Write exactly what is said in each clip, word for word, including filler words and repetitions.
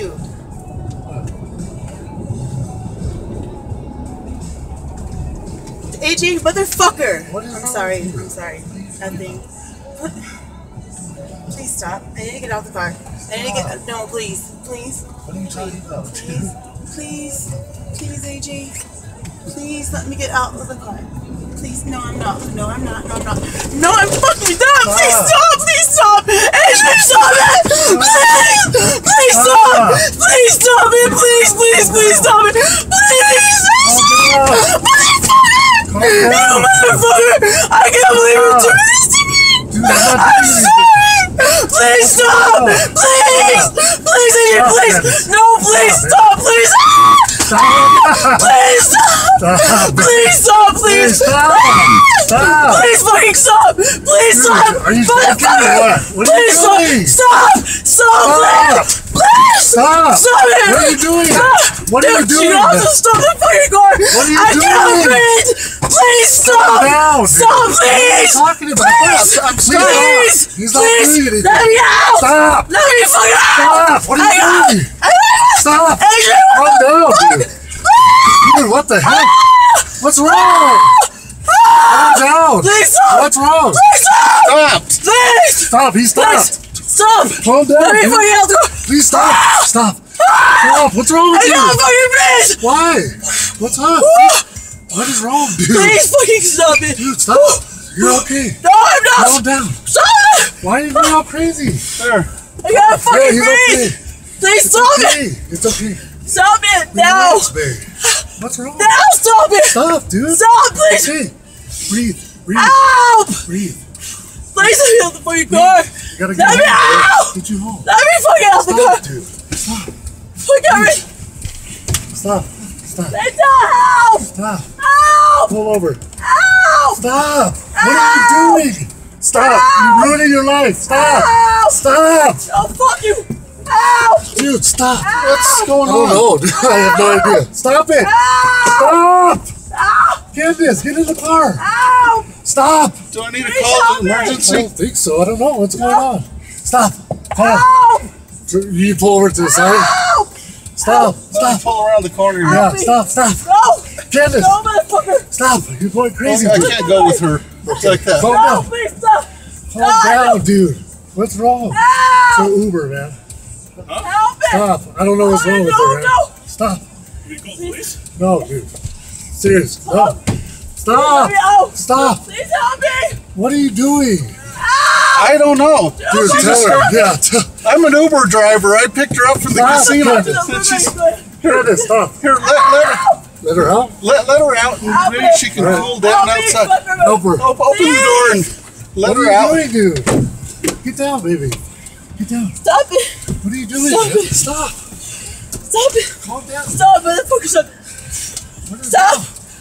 do? A J, motherfucker! What is I'm sorry. I'm sorry. Nothing. Please stop. I need to get out the car. I need to get. No, please. Please. What are you talking about? Please. Please. Please, A J. Please let me get out of the car. Please. No, I'm not. No, I'm not. No, I'm not. No, I'm fucking not. Please stop. Please stop. A J, stop it. Please. Please stop. Please stop it. Please, please, please stop it. Please. Please stop it. You motherfucker! I can't believe you're doing this to me! I'm sorry! Please stop! Please! Please, A J, please! No, please stop! Please! Please stop! Please stop! Please! Stop! Please fucking stop! Please stop! Are you fucking what? What are you doing? Stop! Stop! Please! Please! Stop! Stop it! What are you doing? What are you doing? You have to stop the fucking car! What are you I doing? can't breathe! Please stop! Down, Stop, please! What are you talking about? Please! Stop! Please! He's not Please! doing anything. Let me out! Stop! Let me fucking out! Stop! What are you I doing? got, Stop! A J, Calm down, dude. Dude, what the heck? What's wrong? Calm down. Please stop! What's wrong? Please stop! Stop! Please! Stop! He stopped. Stop! Calm down, Let me dude. fucking out! Please stop! Stop! Stop! What's wrong with I you? got fucking pissed! Why? What's up? What is wrong, dude? Please fucking stop it! Dude, stop! You're okay. No, I'm not! Calm down. Stop it! Why are you going all crazy? There. I gotta fucking Yeah, he's breathe! okay. Please It's stop okay. it! It's okay. Stop it! Now! Relax, babe. What's wrong? Now stop it! Stop, dude. Stop, please! Okay. Breathe. Breathe. Help! Breathe. Please let me out the fucking car! You gotta get Let me home. out! Get you home. Let me fucking out the car! Stop, dude. Stop. Fuck every... Stop. Stop. Please help! Stop. Help! Pull over. Help! Stop. What are you doing? Stop. Help! You're ruining your life. Stop. Help! Stop. Oh, fuck you! Help! Dude, stop. Help! What's going on? I don't know. I have no idea. Stop it. Help! Stop. Help! Candace, get in the car. Help! Stop. Do I need to Please call help an me. I emergency? don't think so. I don't know what's going on. Stop. Hold on. Help! You pull over to the side. Help! Stop. Stop. Stop. Pull around the corner. Yeah, Help me. stop. Stop. No! Candace, No, motherfucker! stop. You're going crazy. I dude. can't go with her like that. Calm No, down. please stop! Calm No. down, dude. What's wrong? Help! So Uber, man. Help me! Stop. I don't know what's wrong with no, her, man. no. Stop. Please, No, dude. Serious. No. Help. Stop. let me out! Stop. Please help me! What are you doing? Help! I don't know. Dude, my tell her. God. Yeah. Tell I'm an Uber driver. I picked her up from the Stop. casino. Candace. And she's, Candace, stop. here, let, let, her, Help! Let her out. let, let her out. Help And maybe me. she can All right. cool down Help me, outside. fucker. Help her. Op- open the door and let What her are out. you doing, dude? Get down, baby. Get down. Stop it! What are you doing? Stop man? it. Stop. Stop it! Calm down. Stop, motherfucker! Stop! What is Stop!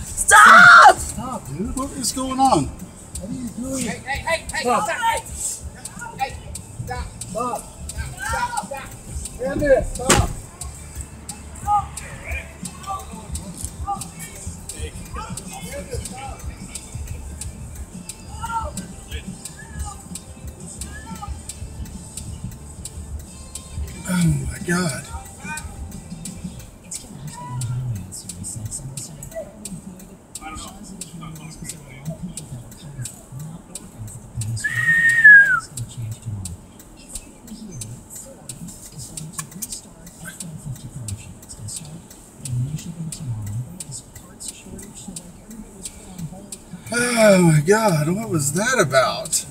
Stop! Stop, dude. What is going on? What are you doing? Hey, hey, hey, hey, Stop. stop. Hey, stop. Stop. Stop, stop. Candace, stop. Oh my God. Oh my God, what was that about?